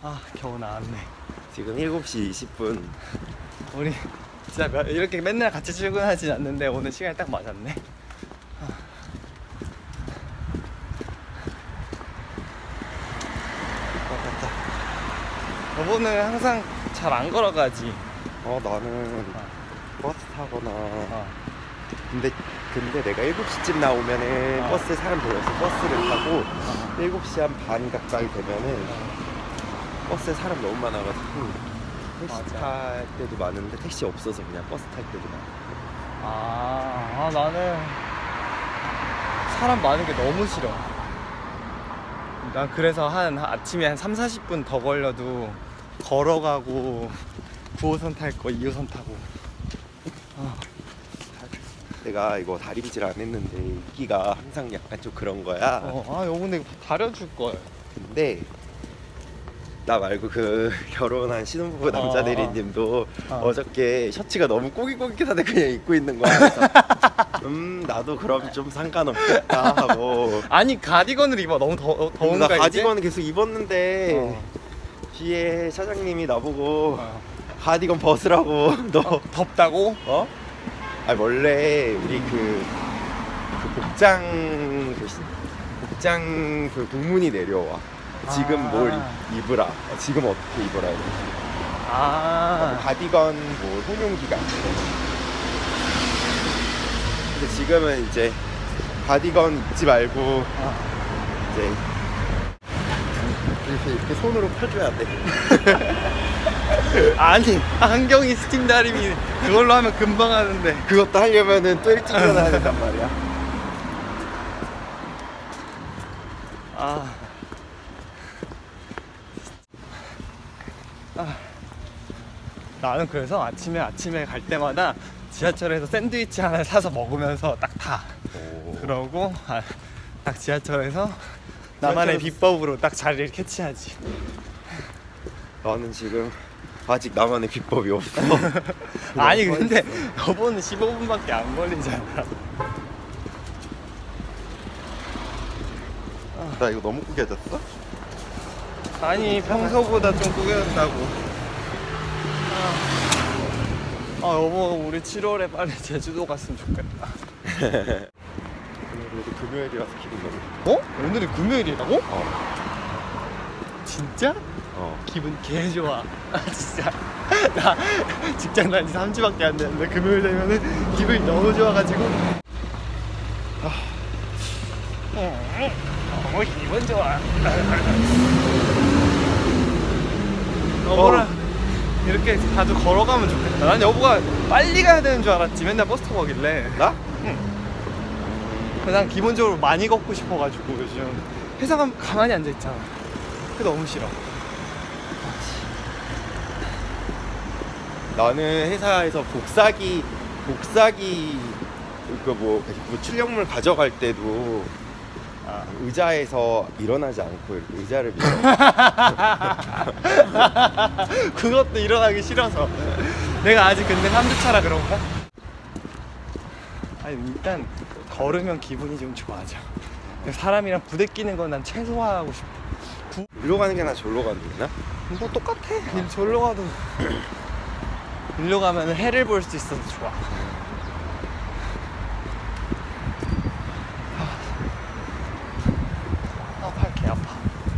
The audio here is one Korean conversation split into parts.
아, 겨우 나왔네. 지금 7시 20분. 우리 진짜 이렇게 맨날 같이 출근하진 않는데 오늘 시간이 딱 맞았네. 여보는 항상 잘 안 걸어가지. 나는 버스 타거나. 근데 내가 7시쯤 나오면은 버스에 사람 보여서 버스를 타고 7시 한 반 가까이 되면은 버스에 사람 너무 많아가지고 택시 탈 때도 많은데 택시 없어서 그냥 버스 탈 때도 많고. 나는 사람 많은 게 너무 싫어. 난 그래서 아침에 한 3-40분 더 걸려도 걸어가고 9호선 탈 거 2호선 타고. 내가 이거 다림질 안 했는데 입기가 항상 약간 좀 그런 거야. 여보 근데 이거 다려줄 걸. 근데 나 말고 그 결혼한 신혼부부 남자 대리님도 어저께 셔츠가 너무 꼬깃꼬깃하데 그냥 입고 있는 거야. 그래서 나도 그럼 좀 상관없겠다 하고. 아니 가디건을 입어. 너무 더운가. 나 가디건 계속 입었는데 뒤에 사장님이 나보고 가디건 벗으라고. 너 덥다고? 원래 우리 그 복장 그 공문이 내려와. 지금 뭘 입으라. 지금 어떻게 입으라. 가디건 뭐 혼용기가. 근데 지금은 이제 가디건 입지 말고 이제 이렇게 손으로 펴줘야 돼. 아니 안경이 스팀 다림이 그걸로 하면 금방 하는데 그것도 하려면은 또 일찍 일어나야 된단 말이야. 나는 그래서 아침에 갈 때마다 지하철에서 샌드위치 하나 사서 먹으면서 딱 타. 그러고 딱 지하철에서 나만의 비법으로 딱 자리를 캐치하지. 나는 지금 아직 나만의 비법이 없어. 아니 근데 여보는 15분밖에 안 걸리잖아. 나 이거 너무 구겨졌어? 아니 평소보다 좀 구겨졌다고. 여보 우리 7월에 빨리 제주도 갔으면 좋겠다. 오늘이 금요일이라서 기분 너무. 오늘이 금요일이라고? 진짜? 기분 개 좋아. 진짜 나 직장 다닌 지 3주밖에 안 됐는데 금요일 되면은 기분이 너무 좋아가지고 너무 기분 좋아. 여보랑 이렇게 자주 걸어가면 좋겠다. 난 여보가 빨리 가야 되는 줄 알았지. 맨날 버스 타고 가길래. 나? 응. 난 기본적으로 많이 걷고 싶어가지고 요즘 회사 가면 가만히 앉아있잖아. 그게 너무 싫어. 나는 회사에서 복사기 뭐 출력물 가져갈 때도 의자에서 일어나지 않고 이렇게 의자를 밀어. 그것도 일어나기 싫어서. 내가 아직 근데 3주차라 그런가? 아니 일단 걸으면 기분이 좀 좋아져. 사람이랑 부대끼는 건 난 최소화하고 싶어. 일로 가는 게 나 절로 가는 게 나? 뭐 똑같아. 절로 가도 일로 가면 해를 볼 수 있어서 좋아. 팔 개 아파.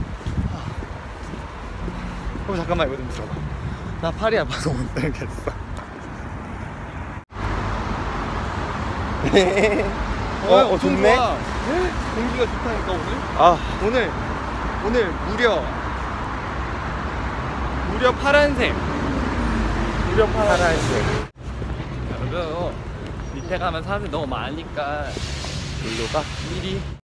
잠깐만 이거 좀 들어봐. 나 팔이 아파서 못 들겠어. 좋네. 좋아. 공기가 좋다니까 오늘. 오늘 무려 파란색. 여러분 밑에 가면 사람들이 너무 많으니까 일로 가. 미리